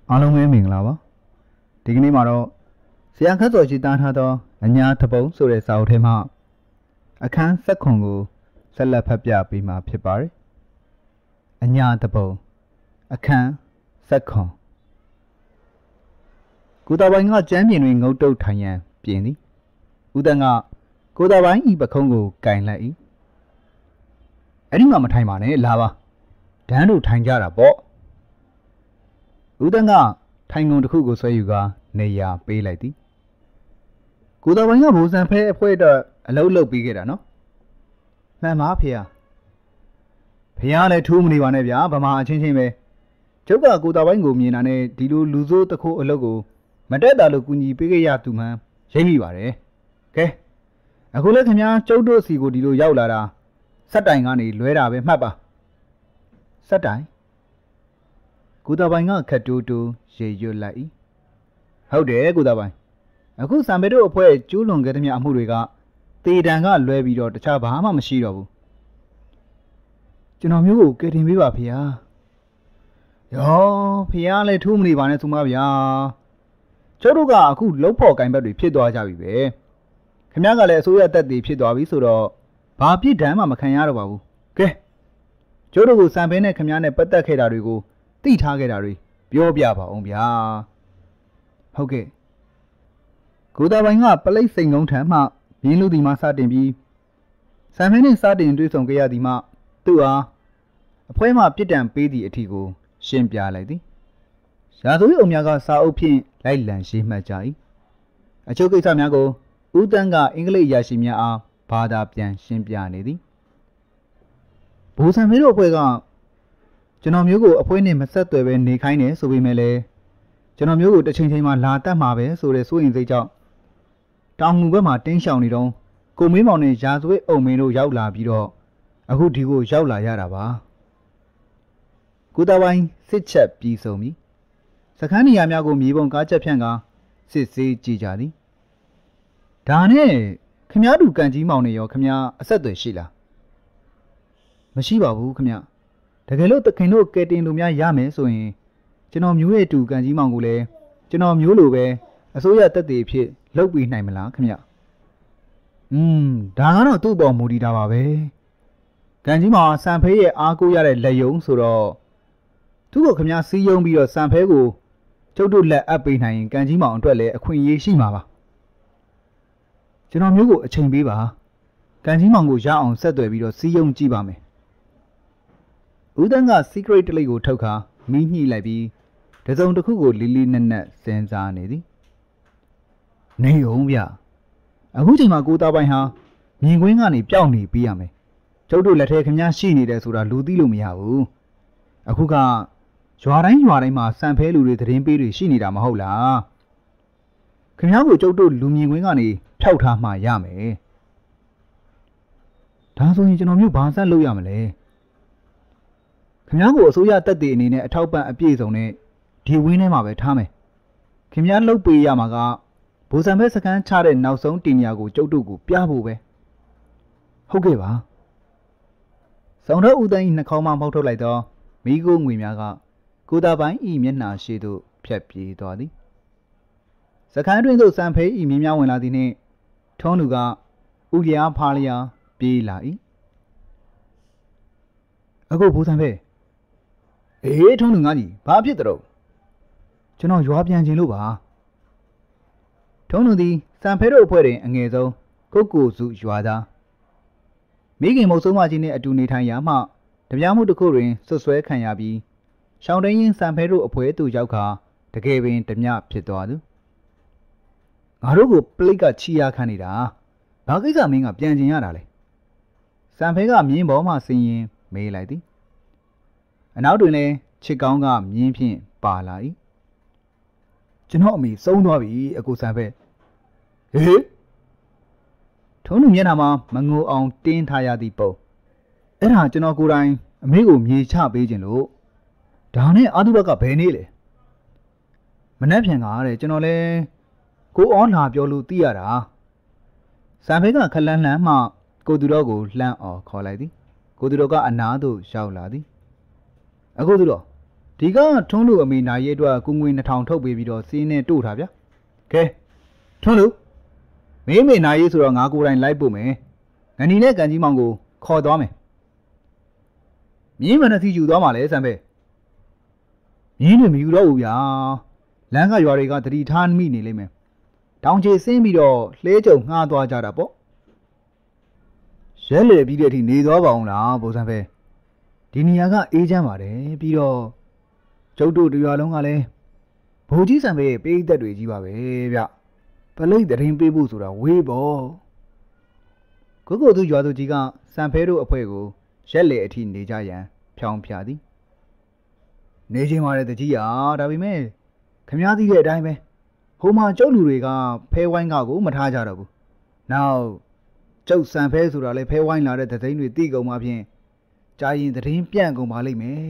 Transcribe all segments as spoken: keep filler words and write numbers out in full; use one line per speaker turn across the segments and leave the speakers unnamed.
အားလုံးပဲမင်္ဂလာပါဒီကနေ့မှာတော့ဆရာခတ်စော်ကြီးတားထားသောအညာသပုံဆိုတဲ့စာအုပ်ထဲမှာအခန်းဆက်ခွန်ကိုဆက်လက်ဖတ်ပြပေးမှာဖြစ်ပါတယ်အညာသပုံအခန်းဆက်ခွန်ကိုတာပိုင်းကကျမ်းပြင်တွင်ငုတ်တုတ်ထိုင်ရန်ပြင်သည်ဦးတန်းကကိုတာပိုင်းဤပခုံးကိုကင်လိုက်၏အဲ့ဒီမှာမထိုင်ပါနဲ့လာပါဒန်းတို့ထိုင်ကြတာပေါ့ဦးတန်းကထိုင်ကုန်တစ်ခုကိုဆွဲယူကာနေရာပေးလိုက်သည်ကိုတော်ပိုင်းကဘိုးစံဖဲအဖွဲတော့အလုံးလုတ်ပြီးခဲ့တာနော်မှန်ပါဖေဟာဖေဟာလည်းထူးမနေပါနဲ့ဗျာဗမာအချင်းချင်းပဲကျုပ်ကကိုတော်ပိုင်းကိုမြင်တာနဲ့ဒီလိုလူစိုးတစ်ခုအလုပ်ကိုမတက်တာလို့ကူညီပေးခဲ့ရသူမှန်ရိပ်မိပါတယ်ကဲအခုလည်းခင်ဗျားကျုပ်တို့စီကိုဒီလိုရောက်လာတာစက်တိုင်ကနေလွဲတာပဲမှတ်ပါစက်တိုင်ကိုတော်ပိုင်းကခက်တိုးတိုးရေရွတ်လိုက်၏ဟုတ်တယ်ကိုတော်ပိုင်းအခုစံပေတို့အဖွဲ့ကျူးလွန်ခဲ့တဲ့မြအမှုတွေကတေတံကလွဲပြီးတော့တခြားဘာမှမရှိတော့ဘူးကျွန်တော်မျိုးကိုကယ်တင်ပေးပါဖေဟာယောဖေဟာလည်းထူးမနေပါနဲ့သူမဗျာကျုပ်တို့ကအခုလုံဖို့ကင်ဘက်တွေဖြစ်သွားကြပြီပဲခင်ဗျားကလည်းအစိုးရတက်တည်ဖြစ်သွားပြီဆိုတော့ဘာပြစ်ဒဏ်မှမခံရတော့ပါဘူးကဲကျုပ်တို့ကိုစံပေနဲ့ခင်ဗျားနဲ့ပတ်သက်ခဲ့တာတွေကိုတိထားခဲ့တာတွေပြောပြပါအောင်ဗျာဟုတ်ကဲ့ကိုတာပိုင်းကပလိတ်စိန်ကုန်းထံမှရင်းလူဒီမှစတင်ပြီးစံဖဲနှင့်စတင်တွေ့ဆုံခဲ့ရသည်မှသူ့အားအဖွဲမှပြစ်ဒဏ်ပေးသည့်အထီကိုရှင်းပြလိုက်သည်ရာဇဝတ်အုံများကစာအုပ်ဖြင့်လိုက်လံရေးမှတ်ကြ၏အချို့ကိစ္စများကိုဦးတန်းကအင်္ဂလိပ်အရာရှိများအားဘာသာပြန်ရှင်းပြနေသည်ဘိုးစံဖဲတို့အဖွဲ့ကကျွန်တော်မျိုးကိုအဖွဲနဲ့မဆက်သွယ်ပဲနေခိုင်းတယ်ဆိုပေမဲ့လည်းကျွန်တော်မျိုးကိုတစ်ချိန်ချိန်မှာလာတတ်မှာပဲဆိုတဲ့စိုးရင်စိတ်ကြောင့်တောင်ငူဘက်မှာတင်းရှောင်နေတော့ကိုမင်းမောင်နဲ့ရာဇဝတ်အုံမင်းတို့ရောက်လာပြီးတော့အခုဒီကိုရောက်လာရတာပါကိုတာပိုင်းစစ်ချက်ပြီးဆုံးပြီစခန်းနေရာများကိုမြေပုံကားချက်ဖြန့်ကစစ်ဆေးကြည့်ကြသည်ဒါနဲ့ခမားတူကန်ကြီးမောင်နဲ့ရောခမားအဆက်အသွယ်ရှိလားမရှိပါဘူးခမားတကယ်လို့တခင်တို့ကဲတင်လူများရမယ်ဆိုရင်ကျွန်တော်မျိုးရဲ့တူကန်ကြီးမောင်ကိုလည်းကျွန်တော်မျိုးလိုပဲအစိုးရတက်တည်ဖြစ်လုပ်ပြီးနိုင်မလားခင်ဗျอืมဒါကတော့သူ့ပေါ်မူတည်တာပါပဲကန်ကြီးမောင်စံဖဲရဲ့အားကိုးရတဲ့လက်ယုံဆိုတော့သူ့ကိုခင်ဗျစီးယုံပြီးတော့စံဖဲကိုကျုပ်တို့လက်အပ်ပေးနိုင်ရင်ကန်ကြီးမောင်အတွက်လည်းအခွင့်အရေးရှိမှာပါကျွန်တော်မျိုးကိုအချိန်ပေးပါကန်ကြီးမောင်ကိုရအောင်ဆက်သွယ်ပြီးတော့စီးယုံကြည့်ပါမယ်ဦးတန်းက secret တလိပ်ကိုထုတ်ခါမီးညှိလိုက်ပြီးတစုံတစ်ခုကိုလီလီနက်နက်စဉ်းစားနေသည်နေအောင်ဗျအခုချိန်မှာကိုသားပိုင်းဟာမြင်ကွင်းကနေပျောက်နေပြီးရမယ်ကျုပ်တို့လက်ထဲခင်ဗျားရှိနေတယ်ဆိုတာလူသိလို့မရဘူးအခုကရွာတိုင်းရွာတိုင်းမှာစံဖဲလူတွေသတင်းပေးတွေရှိနေတာမဟုတ်လားခင်ဗျားကိုကျုပ်တို့လူမြင်ကွင်းကနေဖျောက်ထားမှရမယ်ဒါဆိုရင်ကျွန်တော်မျိုးဘာဆက်လုပ်ရမလဲခင်ဗျားကိုအစိုးရတက်တည်အနေနဲ့အထောက်ပံ့အပြည့်စုံနဲ့ဒီဝင်းထဲမှာပဲထားမယ်ခင်ဗျားလှုပ်ပေးရမှာကဘိုးစံဘဲစကန်းချတဲ့နောက်ဆုံးတင်ညာကိုကျုပ်တို့ကိုပြဖို့ပဲဟုတ်ကဲ့ပါဆောင်းတော့ဦးတန်းဤနှာခေါင်းမှမောက်ထုတ်လိုက်တော့မိကိုငွေများကကိုတာပိုင်းဤမျက်နှာရှိသို့ဖြတ်ပြေးသွားသည်စကန်းတွင်သို့စံဖဲဤမြင်းများဝင်လာသည်နှင့်ထုံးလူကဥလျားဖားလျာပြေးလာ၏အခုဘိုးစံဖဲအေးထုံးလူငါကြီးဘာဖြစ်တော့ကျွန်တော်ရွာပြန်ခြင်းလို့ပါထုံးလူသည်စံဖဲတို့အဖွဲ့တွင်အငယ်ဆုံးကိုကိုစုရွာသားမိခင်မုတ်ဆုံးမကြီးနှင့်အတူနေထိုင်ရာမှတပြားမှုတစ်ခုတွင်ဆွဆွဲခံရပြီးရှောင်းတင်းရင်စံဖဲတို့အဖွဲ့သို့ရောက်ခါတကယ်ပင်ဓမြဖြစ်သွားသူငါတို့ကိုပလိတ်ကချီရခန့်နေတာဘာကိစ္စမင်းကပြန်ကျင်ရတာလဲစံဖဲကမြင်းပေါ်မှဆင်းရင်မေးလိုက်သည်အနောက်တွင်လည်းချစ်ကောင်းကမြင်းဖြင့်ပါလာ၏ကျွန်တော်အမိဆုံးသွားပြီအကိုစံဖဲဟေးထုံးလူမျက်နှာမှာမငိုအောင်တင်းထားရသည့်ပုံအဲ့ဒါကျွန်တော်ကိုယ်တိုင်အမေကိုမြေချပေးခြင်းလို့ဒါနဲ့အာတုဘကဘယ်နေလဲမနှက်ဖြန်ကားတဲ့ကျွန်တော်လဲကိုအောလာပြောလို့သိရတာစံဖဲကခလန်းလန်းမှကိုသူတော်ကိုလှမ်းအော်ခေါ်လိုက်သည်ကိုသူတော်ကအနားသို့ရောက်လာသည်အခုသူတော်ဒီကထွန်းလူအမေနိုင်ရဲ့အတွက်ကိုငွေနှစ်ထောင်ထုတ်ပေးပြီးတော့စီးနဲ့တို့ထားဗျာကဲထွန်းလူမင်းမေနိုင်ရေးဆိုတော့ငါကိုယ်တိုင်လိုက်ပို့မယ်ငနီနဲ့ကန်ကြီးမောင်ကိုခေါ်သွားမယ်မြင်းမနှစီယူသွားမှာလေစံဖဲမြင်းတွေမယူတော့ဘူးဗျာလမ်းကရွာတွေကတတိထားမိနေလိမ့်မယ်တောင်ချေဆင်းပြီးတော့လှဲကြုံငှားသွားကြတာပေါ့ရဲလေပြီးတဲ့အထိနေသွားပါအောင်လားဘိုးစံဖဲဒီနေရာကအေးချမ်းပါတယ်ပြီးတော့ကျုပ်တို့တရွာလုံးကလည်းဘိုးကြီးစံဖဲပေးသက်တွေကြီးပါပဲဗျပလိတ်တရင်ပေးဖို့ဆိုတာဝေးပေါ့ကိုကိုသူရွာသူကြီးကစံဖဲတို့အဖွဲ့ကိုရက်လေအထိနေကြရန်ဖြောင်းဖြာသည်နေချင်းပါတဲ့တကြီးဟာဒါပေမဲ့ခမားသိတဲ့အတိုင်းပဲဟိုမှာကျုပ်လူတွေကဖဲဝိုင်းကကိုမထားကြတော့ဘူးနောက်ကျုပ်စံဖဲဆိုတာလေဖဲဝိုင်းလာတဲ့သသိန်းတွေတိကုန်မှဖြင့်ကြာရင်သရင်ပြန့်ကုန်ပါလိမ့်မယ်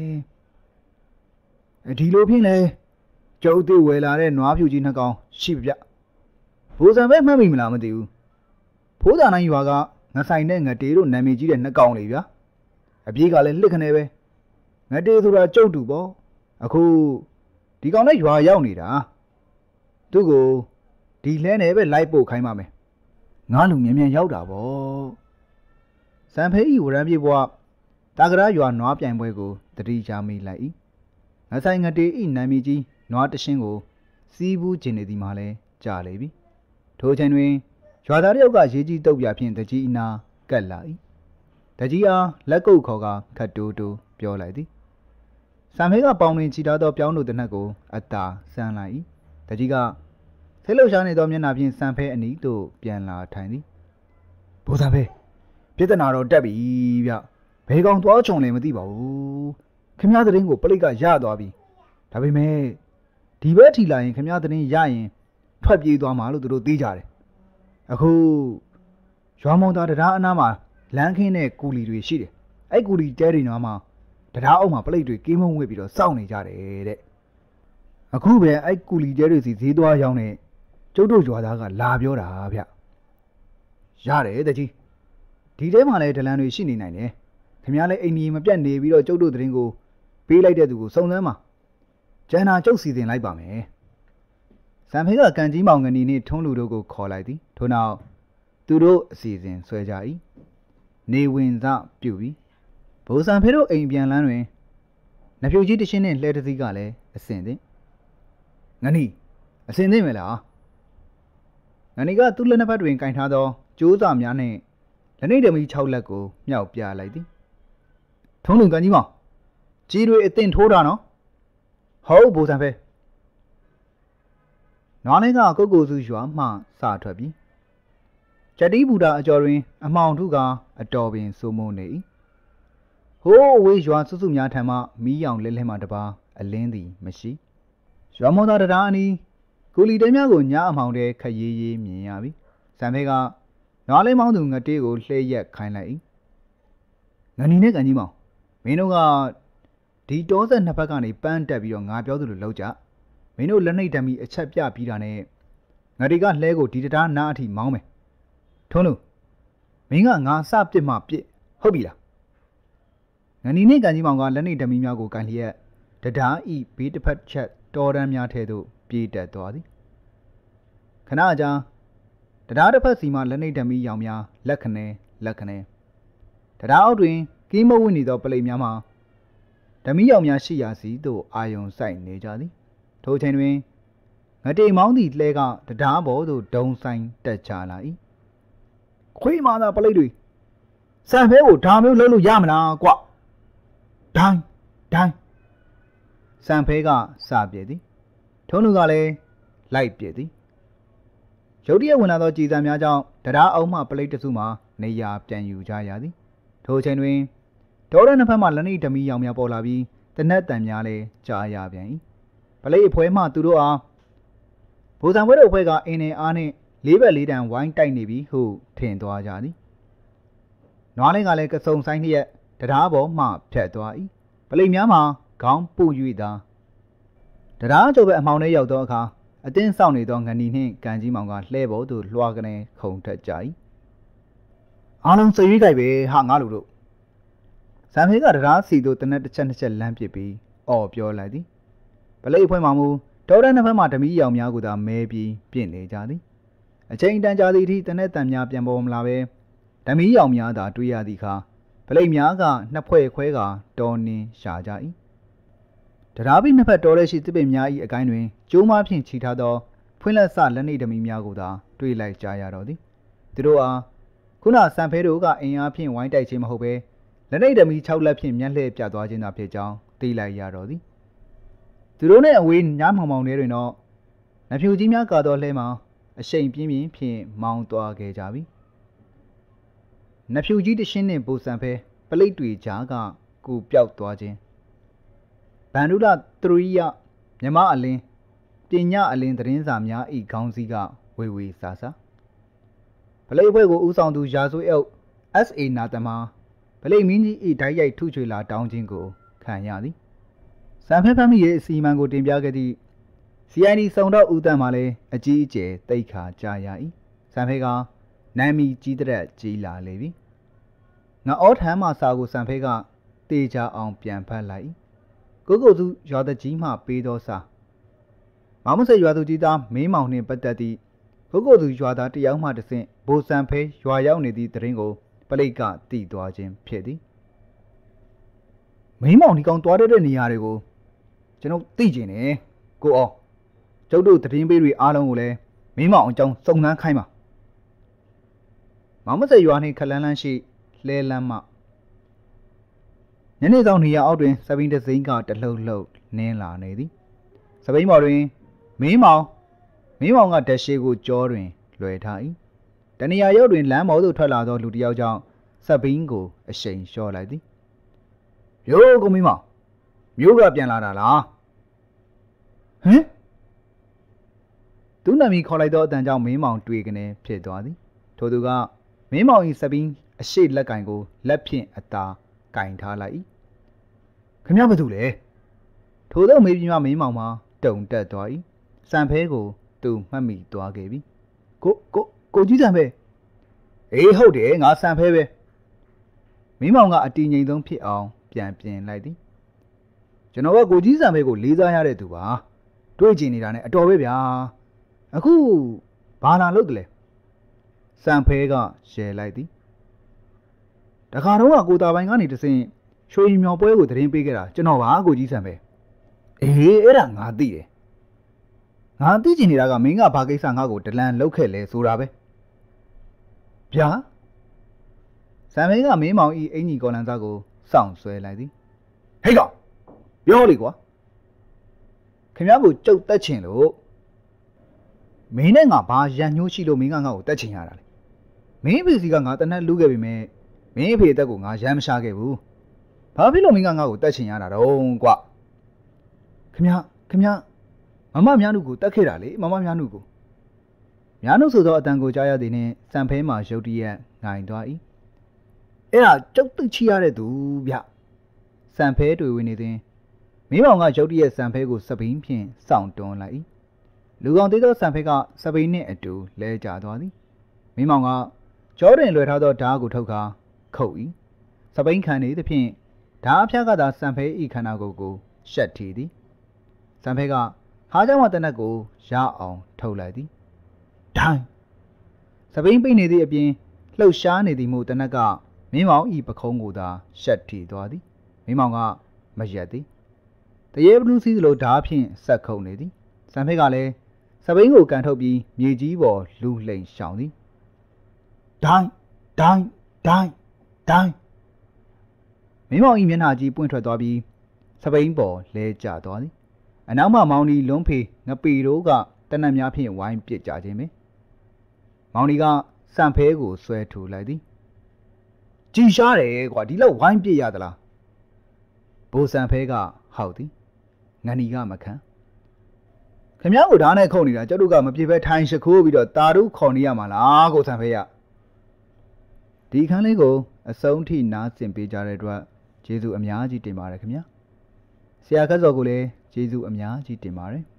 ဒီလိုဖြင့်လေကျုပ်သိဝယ်လာတဲ့နွားဖြူကြီးနှစ်ကောင်ရှိပြဘိုးစံဖဲမှတ်မိမလားမသိဘူးဖိုးသာနိုင်ရွာကငဆိုင်နဲ့ငတေတို့နာမည်ကြီးတဲ့နှစ်ကောင်လေဗျာအပြေးကလည်းလှစ်ခနဲပဲငတေဆိုတာကျုပ်တူပေါ့အခုဒီကောင်နဲ့ရွာရောက်နေတာသူ့ကိုဒီလဲနဲ့ပဲလိုက်ပို့ခိုင်းပါမယ်ငါလူမြန်မြန်ရောက်တာပေါ့စံဖဲဤဝရံပြေဘွားတာကရာရွာနွားပြိုင်ပွဲကိုတတိချမိလိုက်၏ငဆိုင်ငတေဤနာမည်ကြီးနွားတရှင်းကိုစီးဘူးကျင်နေသည်မှာလဲကြာလေပြီထိုချိန်တွင်ရွာသားတယောက်ကရေကြီးတုပ်ပြဖြင့်တကြီးအနာကတ်လာ၏တကြီးအားလက်ကုပ်ခေါ်ကခတ်တိုးတိုးပြောလိုက်သည်စံဖဲကပေါင်တွင်ချီထားသောပြောင်းတို့တနက်ကိုအတာဆန်းလိုက်၏တကြီးကဆိတ်လှုပ်ရှားနေသောမျက်နှာဖြင့်စံဖဲအနီးသို့ပြန်လာထိုင်သည်ဘိုးစံဖဲပြဿနာတော့တက်ပြီဗျဘယ်ကောင်သွားချုံလဲမသိပါဘူးခင်ဗျားသတင်းကိုပလိတ်ကရသွားပြီဒါပေမဲ့ဒီဘက်ထီလာရင်ခင်ဗျားသတင်းရရင်ထွက်ပြေးသွားမှာလို့သူတို့သိကြတယ်အခုရွာမောင်သားတရားအနားမှာလမ်းခင်းတဲ့ကူလီတွေရှိတယ်အဲ့ကူလီတဲတွေနားမှာတရားအုပ်မှာပလိတ်တွေကင်းမုံဝစ်ပြီးတော့စောင့်နေကြတယ်တဲ့အခုပဲအဲ့ကူလီတဲတွေစီဈေးသွားရောင်းနေကျုပ်တို့ရွာသားကလာပြောတာဗျရတယ်တကြီးဒီထဲမှာလည်းဒလန်တွေရှိနေနိုင်တယ်ခင်ဗျားလည်းအိမ်ကြီးမပြတ်နေပြီးတော့ကျုပ်တို့သတင်းကိုပေးလိုက်တဲ့သူကိုစုံစမ်းပါကျန်တာကျုပ်စီစဉ်လိုက်ပါမယ်စံဖေးကကန်ကြီးမောင်ငနီနဲ့ထုံးလူတို့ကိုခေါ်လိုက်သည်ထို့နောက်သူတို့အစီအစဉ်ဆွဲကြ၏နေဝင်စပြုပြီးဘိုးစံဖေးတို့အိမ်ပြန်လန်းတွင်နှဖြူကြီးတရှင်းနဲ့လှဲတစည်းကလည်းအဆင်သင့်ငနီအဆင်သင့်မလားငနီကသူ့လက်နှစ်ဖက်တွင်ကင်ထားသောကျိုးစာများနှင့်လက်နှိပ်ဓမီ၆လက်ကိုမြောက်ပြလိုက်သည်ထုံးလူကန်ကြီးမောင်ကြီးတွေအသင့်ထိုးတာနော်ဟုတ်ဘိုးစံဖေးနွားလေးကကုတ်ကိုစုရွာမှစထွက်ပြီးချက်တီးဘူတာအကျော်တွင်အမောင်ထုကအတော်ပင်စိုးမိုးနေ၏ဟိုးဝေးရွာစုစုများထံမှမီးရောင်လဲလဲမှတပါအလင်းသည်မရှိရွာမောသားတရားအနီးကိုလီတဲများကိုညအမောင်တဲခက်ရေးရေးမြင်ရပြီစံဖေးကနွားလေးမောင်းသူငတေးကိုလှဲရက်ခိုင်းလိုက်၏ငနီနဲ့ကန်ကြီးမောင်မင်းတို့ကဒီတောဆက်နှစ်ဖက်ကနေပန်းတက်ပြီးတော့ငါပြောသလိုလုပ်ကြမင်းတို့လက်နှိပ်ဓမီအချက်ပြပြီးတာနဲ့ငါတွေကလှဲကိုဒီတရားနားအထိမောင်းမယ်ထုံးလို့မင်းကငါစပစ်မှပစ်ဟုတ်ပြီလားငနီနဲ့ကန်ကြီးမောင်ကလက်နှိပ်ဓမီများကိုကန်လျက်တရားဤဘေးတစ်ဖက်ချက်တော်တန်းများထဲသို့ပြေးတက်သွားသည်ခဏကြာတရားတစ်ဖက်စီမှလက်နှိပ်ဓမီရောင်များလက်ခနဲလက်ခနဲတရားအောက်တွင်ကင်းမဝင့်နေသောပလိတ်များမှာဓမီရောင်များရှိရာစီသို့အာယုံစိုက်နေကြသည်ထိုချိန်တွင်ငတေမောင်းသည့်လှဲကတရားပေါ်သို့ဒုံဆိုင်တက်ချလာ၏ခွေးမာသာပလိတ်တွေစံဖဲကိုဒါမျိုးလုပ်လို့ရမလားကွဒိုင်းဒိုင်းစံဖဲကစပြည့်သည်ထုံးလူကလည်းလိုက်ပြည့်သည်ရုတ်တရက်ဝင်လာသောကြည်စံများကြောင့်တရားအုံးမှပလိတ်တစုမှာနေရာပြန်ယူကြရသည်ထိုချိန်တွင်ဒေါ်ရနှစ်ဖက်မှလက်နှိပ်ဓမီရောင်များပေါ်လာပြီးတနက်တန်များလည်းကြားရပြန်၏ပလိတ်အဖွဲမှသူတို့အားဘိုးစံဘွဲတို့အဖွဲ့ကအင်းနဲ့အားနှင့်လေးဘက်လေးတန်ဝိုင်းတိုက်နေပြီဟုထင်သွားကြသည်နွားလေးကလည်းကစုံဆိုင်လျက်တရားပေါ်မှဖြတ်သွား၏ပလိတ်များမှာခေါင်းပုတ်၍သာတရားကျုပ်ပဲအမောင်ထဲရောက်သောအခါအတင်းဆောက်နေသောငနီနှင့်ကန်ကြီးမောင်ကလှဲပေါ်သို့လွှာကနေခုန်ထက်ကြ၏အားလုံးစရွေးကြိုက်ပဲဟာငါလူတို့စံဖေးကတရားစီသို့တနက်တစ်ချက်နှစ်ချက်လမ်းပစ်ပြီးအော်ပြောလိုက်သည်ပလိတ်ဖွဲ့မှမူတော်တဲ့နှစ်ဖက်မှဓမီရောင်များကိုသာမဲပြီးပြင့်နေကြသည်အချိန်တန်ကြာသည့်အထိတနက်တန်များပြန်ပေါ်မလာပဲဓမီရောင်များသာတွေ့ရသည့်အခါပလိတ်များကနှစ်ဖွဲ့ခွဲကတော်နှင်းရှာကြ၏တရားပြီးနှစ်ဖက်တော်တဲ့ရှိတစ်ပင်များ၏အကိုင်းတွင်ကျိုးမဖြင့်ခြိထားသောဖွင့်လက်စလက်နှိပ်ဓမီများကိုသာတွေ့လိုက်ကြရတော့သည်သူတို့အားခုနစံဖဲတို့ကအင်အားဖြင့်ဝိုင်းတိုက်ခြင်းမဟုတ်ပဲလက်နှိပ်ဓမီ၆လက်ဖြင့်မျက်လှည့်ပြသွားခြင်းသာဖြစ်ကြောင်းသိလိုက်ရတော့သည်သူတို့နှင့်အဝေးညမောင်မောင်ထဲတွင်တော့နဖြူကြီးများကာတော်လှဲမှာအရှိန်ပြင်းပြင်းဖြင့်မောင်းသွားခဲ့ကြပြီနဖြူကြီးတရှင်းနှင့်ပူစံဖဲပလိတ်တွေကြားကကူပြောက်သွားခြင်းဗန္ဓုလသရိယမြမအလင်းပညာအလင်းသတင်းစာများဤခေါင်းစည်းကဝေဝေဆာဆာပလိတ်ဖွဲ့ကိုဦးဆောင်သူရာဇဝတ်အုပ် အက်စ် အေ နာတမပလိတ်မင်းကြီးဤဓာတ်ရိုက်ထုချွေလာတောင်းခြင်းကိုခံရသည်စံဖဲဖမ်းမိရဲ့အစီအမံကိုတင်ပြခဲ့သည့် စီ အိုင် ဒီ စုံတော့ဦးတန်းမှလည်းအကြီးအကျယ်တိတ်ခါကြရ၏စံဖဲကနမ်းမီကြီးတဲ့ကြီးလာလေပြီငါအောထမ်းမှစာကိုစံဖဲကတေချာအောင်ပြန်ဖတ်လိုက်ကိုကိုစုရွာတကြီးမှပေးသောစာမောင်မဆက်ရွာသူကြီးသားမင်းမောင်နှင့်ပတ်သက်သည့်ကိုကိုစုရွာသားတယောက်မှတဆင့်ဘိုစံဖဲရွာရောက်နေသည့်တရင်ကိုပလိတ်ကတီးသွားခြင်းဖြစ်သည်မင်းမောင်ဒီကောင်တွားတဲ့နေရာတွေကိုကျွန်တော်သိကျင်တယ်ကိုအောင်ကျုပ်တို့တရင်ပေးတွေအားလုံးကိုလည်းမင်းမောင်အကြောင်းစုံစမ်းခိုင်းပါမောင်မဆက်ရွာနှင့်ခလန်းလန်းရှိလှဲလန်းမှညနေဆောင်နေရအောက်တွင်စပိန်တစိမ့်ကတလှုပ်လှုပ်နင်းလာနေသည်စပိန်ပေါ်တွင်မင်းမောင်မင်းမောင်ကဓာတ်ရှိကိုကြောတွင်လွယ်ထား၏တနေရာရောက်တွင်လမ်းပေါ်သို့ထွက်လာသောလူတစ်ယောက်ကြောင့်စပိန်ကိုအရှိန်လျှော့လိုက်သည်ရိုးကိုမင်းမောင်မျိုးကပြန်လာတာလားဟမ်သူနာမည်ခေါ်လိုက်သောအတန်ကြောင့်မင်းမောင်တွေ့ကနေဖြစ်သွားသည်ထိုသူကမင်းမောင်၏စပိန်အရှိလက်ကင်ကိုလက်ဖြင့်အသာကင်ထားလိုက်၏ခမရဘာတူလဲထိုသောမေးပြီးမှမင်းမောင်မှာတုံတက်သွား၏စံဖဲကိုသူမှတ်မိသွားခဲ့ပြီကိုကိုကိုကြီးစံဖဲအေးဟုတ်တယ်ငါစံဖဲပဲမင်းမောင်ကအတီငိမ်ဆုံးဖြစ်အောင်ပြန်ပြင်လိုက်သည်ကျွန်တော်ကကိုကြီးစံဖဲကိုလေးစားရတဲ့သူပါတွေ့ကျင်နေတာနဲ့အတော်ပဲဗျာအခုဘာလာလုပ်တယ်လဲစံဖဲကရှယ်လိုက်သည်တခါတော့ကကိုတာပိုင်းကနေတဆင့်ရွှေမြော်ပွဲကိုသတင်းပေးခဲ့တာကျွန်တော်ပါကိုကြီးစံပဲအေးအဲ့ဒါငါသိတယ်ငါသိချင်နေတာကမင်းကဘာကိစ္စငါ့ကိုဒလန်လောက်ခဲ့လဲဆိုတာပဲဗျာစံမင်းကမင်းမောင်ဤအင်ကြီးကော်လန်စားကိုစောင့်ဆွဲလိုက်သည်ဟေးကောင်ပြောလေကွာခင်ဗျားကိုကြုတ်တက်ချင်လို့မင်းနဲ့ငါဘာရန်ညှိုးရှိလို့မင်းကငါ့ကိုတက်ချင်ရတာလေမင်းဖေစီကငါတနက်လူးခဲ့ပြီမဲ့မင်းအဖေအသက်ကိုငါရမ်းမရှာခဲ့ဘူးဘာဖြစ်လို့မင်းကငါ့ကိုတက်ချင်ရတာတော့ကွာခင်ဗျာခင်ဗျာမမများနုကိုတက်ခဲ့တာလေမမများနုကိုများနုဆိုသောအတန်ကိုကြားရသည်နှင့်စံဖဲမှာရုတ်တရက်ငိုင်သွား၏အဲ့ဒါကျုပ်သိချရတဲ့သူဗျစံဖဲတွေ့ဝင်နေသည်မင်းမောင်ကရုတ်တရက်စံဖဲကိုစပိန်ဖြင့်စောင့်တွန်းလိုက်၏လူကောင်သေးသောစံဖဲကစပိန်နှင့်အတူလဲကျသွားသည်မင်းမောင်ကကြောတွင်လွယ်ထားသောဓာတ်ကိုထုတ်ကာခုတ်၏စပိန်ခံနေသဖြင့်ဓာတ်အဖျားကသာစံဖဲဤခန္ဓာကိုယ်ကိုရှက်ထီသည်စံဖဲကဟားကြောင့်မတနက်ကိုရအောင်ထုတ်လိုက်သည်ဒိုင်းစပိန်ပိနေသည့်အပြင်လှုပ်ရှားနေသည်မို့တနက်ကမင်းမောင်ဤပခုံးကိုသာရှက်ထီသွားသည်မင်းမောင်ကမရက်သည်တရေဘလူးစီးသလိုဓာတ်ဖြင့်ဆက်ခုန်နေသည်စံဖဲကလည်းစပိန်ကိုကန်ထုတ်ပြီးမြေကြီးပေါ်လူလှိမ်ရှောင်သည်ဒိုင်းဒိုင်းဒိုင်းဒိုင်းမင်းမောင်ဤမျက်နှာကြီးပွင့်ထွက်သွားပြီးစပိန်ပေါ်လဲကျသွားသည်အနောက်မှမောင်ဒီလွန်းဖေငပီတို့ကတနက်များဖြင့်ဝိုင်းပစ်ကြခြင်းပဲမောင်ဒီကစံဖဲကိုဆွဲထူလိုက်သည်ကြည်ရှားတယ်ကွာဒီလောက်ဝိုင်းပစ်ရသလားဘိုးစံဖဲကဟောက်သည်ငဏီကမခံခင်ဗျားကိုဓာတ်နဲ့ခုန်နေတာကျုပ်တို့ကမပြေပဲထိုင်ရှခိုးပြီးတော့တာတို့ခေါ်နေရမှာလားကိုစံဖဲရဒီခန်းလေးကိုအဆုံးထိနားဆင်ပေးကြတဲ့အတွက်ကျေးဇူးအများကြီးတင်ပါတယ်ခင်ဗျာဆရာခက်စော်ကိုလည်းကျေးဇူးအများကြီးတင်ပါတယ်